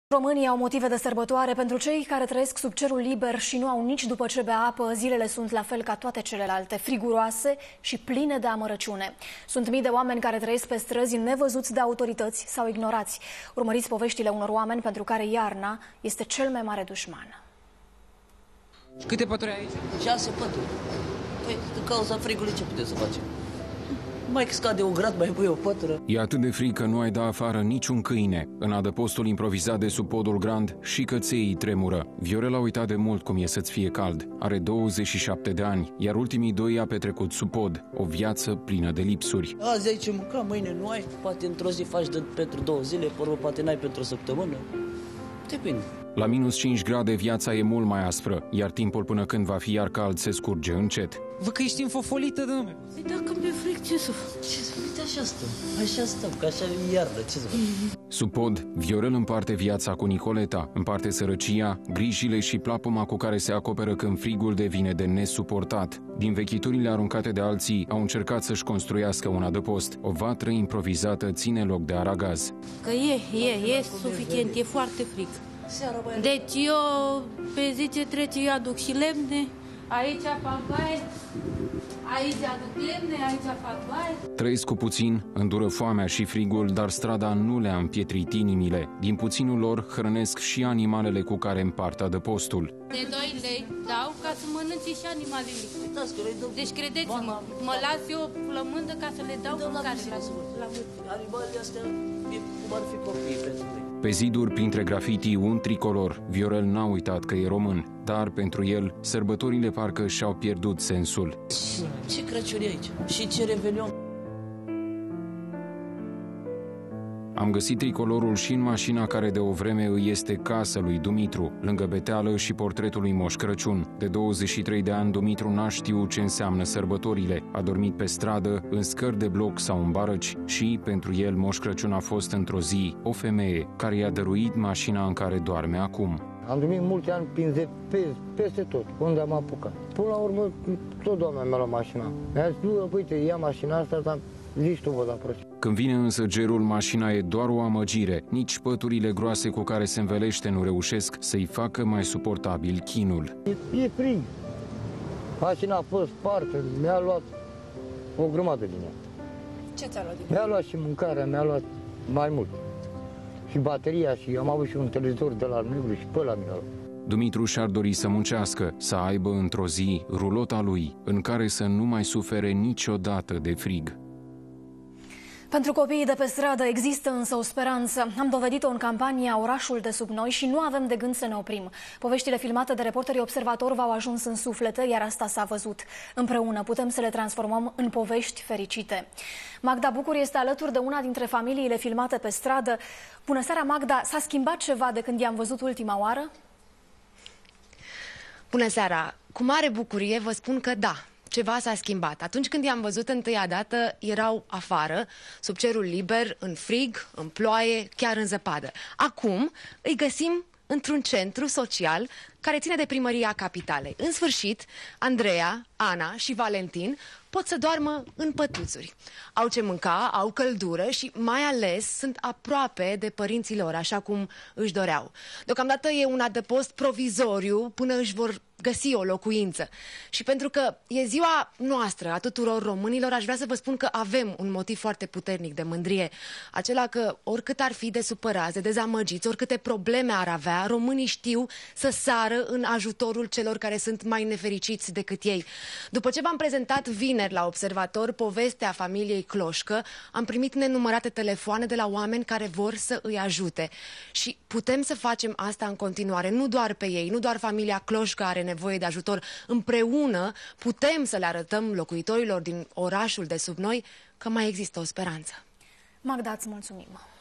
Românii au motive de sărbătoare. Pentru cei care trăiesc sub cerul liber și nu au nici după ce bea apă, zilele sunt la fel ca toate celelalte, friguroase și pline de amărăciune. Sunt mii de oameni care trăiesc pe străzi nevăzuți de autorități sau ignorați. Urmăriți poveștile unor oameni pentru care iarna este cel mai mare dușman. Câte pături ai aici? 6 pături. Păi, din cauza frigului ce putem să facem? Mai scade un grad, mai pui o pătură. E atât de frig că nu ai da afară niciun câine. În adăpostul improvizat de sub podul Grand și cățeii tremură. Viorel a uitat de mult cum e să-ți fie cald. Are 27 de ani, iar ultimii 2 i-a petrecut sub pod. O viață plină de lipsuri. Azi ai ce mânca, mâine nu ai. Poate într-o zi faci pentru 2 zile, pe urmă poate n-ai pentru o săptămână. Depinde. La minus 5 grade viața e mult mai aspră, iar timpul până când va fi iar cald se scurge încet. Vă că ești înfofolită, domnule. Păi dacă mi-e fric, ce să fac? Uite, așa stăm. Așa stăm, că așa e iarnă, ce să fac? Sub pod, Viorel împarte viața cu Nicoleta, împarte sărăcia, grijile și plapuma cu care se acoperă când frigul devine de nesuportat. Din vechiturile aruncate de alții, au încercat să-și construiască un adăpost. O vatră improvizată ține loc de aragaz. Că e suficient, e foarte frig. Deci eu pe zi ce trece eu aduc și lemne, aici fac baie, aici aduc lemne, aici fac baie. Trăiesc cu puțin, îndură foamea și frigul, dar strada nu le-a împietrit inimile. Din puținul lor hrănesc și animalele cu care împart adăpostul. De 2 lei dau ca să mănânce și animalele. Deci credeți-mă, mă las eu o flămândă ca să le dau mâncare la animalele astea e cum ar fi copii pentru noi. Pe ziduri, printre grafiti, un tricolor. Viorel n-a uitat că e român, dar pentru el, sărbătorile parcă și-au pierdut sensul. Ce Crăciun e aici? Și ce Revelion? Am găsit tricolorul și în mașina care de o vreme îi este casa lui Dumitru, lângă beteală și portretul lui Moș Crăciun. De 23 de ani, Dumitru n-a știut ce înseamnă sărbătorile. A dormit pe stradă, în scări de bloc sau în barăci și, pentru el, Moș Crăciun a fost într-o zi o femeie care i-a dăruit mașina în care doarme acum. Am dormit mulți ani prin peste tot, unde am apucat. Până la urmă, tot doamna mi-a luat mașina. Mi-a zis, uite, ia mașina asta, dar zici tu, vă da prost. Când vine însă gerul, mașina e doar o amăgire. Nici păturile groase cu care se învelește nu reușesc să-i facă mai suportabil chinul. E frig. Mașina a fost spartă, mi-a luat o grămadă din ea. Ce ți-a luat din ea? Mi-a luat și mâncarea, mi-a luat mai mult. Și bateria, și am avut și un televizor de la Almigru și pe ăla mi-a luat. Dumitru și-ar dori să muncească, să aibă într-o zi rulota lui, în care să nu mai sufere niciodată de frig. Pentru copiii de pe stradă există însă o speranță. Am dovedit-o în campania Orașul de sub noi și nu avem de gând să ne oprim. Poveștile filmate de Reporterii Observator v-au ajuns în suflete, iar asta s-a văzut. Împreună putem să le transformăm în povești fericite. Magda Bucur este alături de una dintre familiile filmate pe stradă. Bună seara, Magda! S-a schimbat ceva de când i-am văzut ultima oară? Bună seara! Cu mare bucurie vă spun că da. Ceva s-a schimbat. Atunci când i-am văzut întâia dată, erau afară, sub cerul liber, în frig, în ploaie, chiar în zăpadă. Acum îi găsim într-un centru social care ține de primăria capitalei. În sfârșit, Andreea, Ana și Valentin pot să doarmă în pătuțuri. Au ce mânca, au căldură și mai ales sunt aproape de părinții lor, așa cum își doreau. Deocamdată e un adăpost provizoriu până își vor găsi o locuință. Și pentru că e ziua noastră a tuturor românilor, aș vrea să vă spun că avem un motiv foarte puternic de mândrie. Acela că oricât ar fi de supărați, de dezamăgiți, oricâte probleme ar avea, românii știu să sară în ajutorul celor care sunt mai nefericiți decât ei. După ce v-am prezentat vineri la Observator povestea familiei Cloșcă, am primit nenumărate telefoane de la oameni care vor să îi ajute. Și putem să facem asta în continuare, nu doar pe ei, nu doar familia Cloșcă are nevoie de ajutor. Împreună putem să le arătăm locuitorilor din orașul de sub noi că mai există o speranță. Magda, îți mulțumim!